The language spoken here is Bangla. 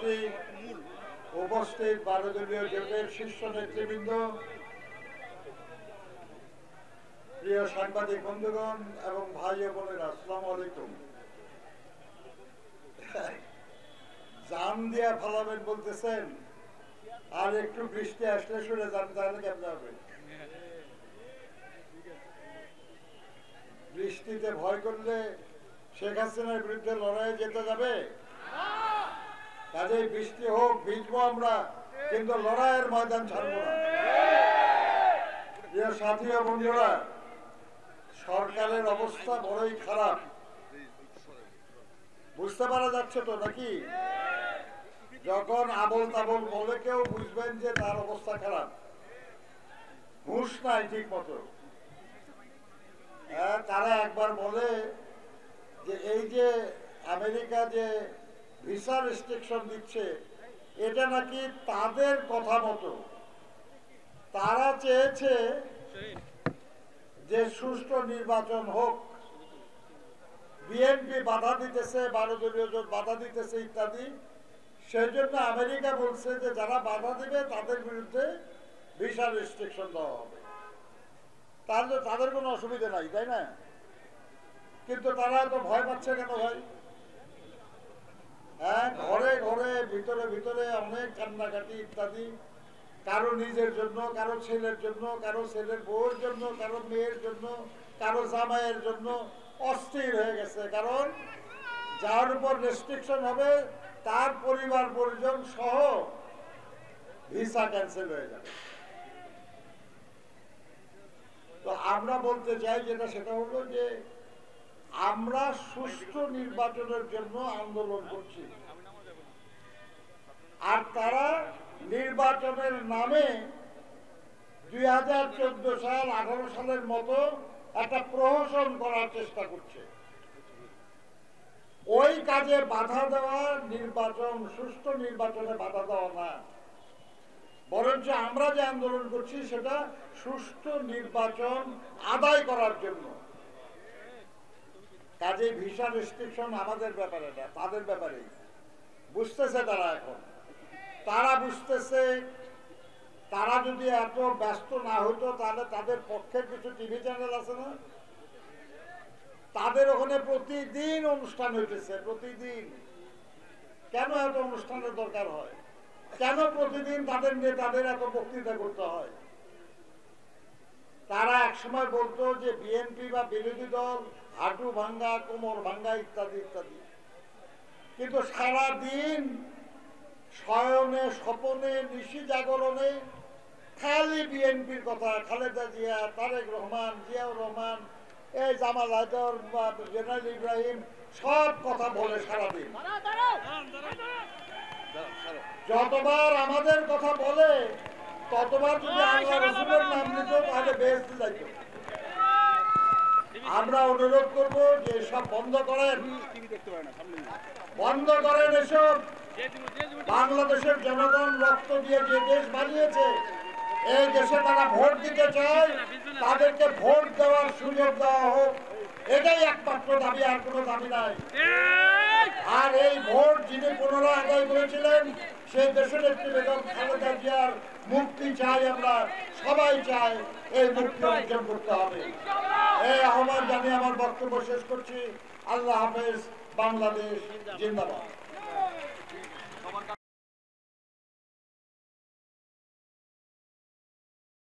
সভাপতি, উপস্থিত 12 দলীয় জোটের শীর্ষ নেতৃবৃন্দ, প্রিয় সাংবাদিক বন্ধুগণ এবং ভাই ও বোনেরা, আসসালামু আলাইকুম। জান দিয়া ফালাবেন বলতেছেন, আর একটু বৃষ্টি আসলে শুনে যান, তাহলে কেমন হবে? বৃষ্টিতে ভয় করলে শেখ হাসিনার বিরুদ্ধে লড়াইয়ে যেতে যাবে? কাজেই বৃষ্টি হোক, ভিজবো আমরা, কিন্তু লড়াইয়ের ময়দান ছাড়বো না। প্রিয় সাথী ও বন্ধুরা, সরকারের অবস্থা বড়ই খারাপ। বুঝতে পারা যাচ্ছে তো নাকি? যখন আবল তাবল বলে কেউ বুঝবেন যে তার অবস্থা খারাপ। ঘুষ নাই ঠিক মতো। তারা একবার বলে যে এই যে আমেরিকা যে ভিসা রেস্ট্রিকশন দিচ্ছে, এটা নাকি তাদের কথা মতো। তারা চেয়েছে যে সুষ্ঠু নির্বাচন হোক, বিএনপি বাধা দিতেছে, 12 দলীয় জোট বাধা দিতেছে ইত্যাদি। সেই জন্য আমেরিকা বলছে যে যারা বাধা দিবে তাদের বিরুদ্ধে ভিসা রেস্ট্রিকশন দেওয়া হবে। তাহলে তাদের কোনো অসুবিধা নাই, তাই না? কিন্তু তারা তো ভয় পাচ্ছে কেন ভাই? হ্যাঁ, ঘরে ঘরে ভিতরে ভিতরে অনেক কান্নাকাটি ইত্যাদি, কারো নিজের জন্য, কারো ছেলের জন্য, কারো ছেলের বউর জন্য, কারো মেয়ের জন্য, কারো জামাইয়ের জন্য অস্থির হয়ে গেছে। কারণ যার উপর রেস্ট্রিকশন হবে তার পরিবার পরিজন সহ ভিসা ক্যান্সেল হয়ে যাবে। তো আমরা বলতে চাই যেটা, সেটা হলো যে আমরা সুষ্ঠু নির্বাচনের জন্য আন্দোলন করছি, আর তারা নির্বাচনের নামে 2014 সাল 18 সালের মতো একটা প্রহসন করার চেষ্টা করছে। ওই কাজে বাধা দেওয়া নির্বাচন, সুষ্ঠু নির্বাচনে বাধা দেওয়া না, বরঞ্চ আমরা যে আন্দোলন করছি সেটা সুষ্ঠু নির্বাচন আদায় করার জন্য। কাজে ভিসা রেস্ট্রিকশন আমাদের ব্যাপারে না, তাদের ব্যাপারেই। বুঝতেছে তারা, এখন তারা বুঝতেছে। তারা যদি এত ব্যস্ত না হতো তাহলে তাদের পক্ষের কিছু টিভি চ্যানেল আছে না, তাদের ওখানে প্রতিদিন অনুষ্ঠান হইতেছে, প্রতিদিন। কেন এত অনুষ্ঠানের দরকার হয়? কেন প্রতিদিন তাদের নেতাদের এত বক্তৃতা করতে হয়? তারা একসময় বলতো যে বিএনপি বা বিরোধী দল হাঁটু ভাঙ্গা, কোমর ভাঙ্গা ইত্যাদি ইত্যাদি, কিন্তু সারাদিন শয়নে স্বপনে নিশি জাগরণে খালি বিএনপির কথা, খালেদা জিয়া, তারেক রহমান, জিয়াউর রহমান, এই জামাল হায়দর, জেনারেল ইব্রাহিম, সব কথা বলে সারাদিন। যতবার আমাদের কথা বলে ততবার যদি আল্লাহ রাসূলের নাম নিত তাহলে বেহেশতে যাইত। আমরা অনুরোধ করব যে সব বন্ধ করেন, বন্ধ করেন এসব। বাংলাদেশের জনগণ রক্ত দিয়ে যে দেশ বানিয়েছে, এই দেশে তারা ভোট দিতে চায়, তাদেরকে ভোট দেওয়ার সুযোগ দেওয়া হোক, এটাই একমাত্র দাবি, আর কোনো দাবি নাই। আর এই ভোট যিনি পুনরায় আদায় করেছিলেন সেই দেশের একটি বেগম খালেদা জিয়ার মুক্তি চাই, আমরা সবাই চাই এই মুক্তি অর্জন করতে হবে। এই আহ্বান জানিয়ে আমার বক্তব্য শেষ করছি। আল্লাহ হাফেজ। বাংলাদেশ জিন্দাবাদ।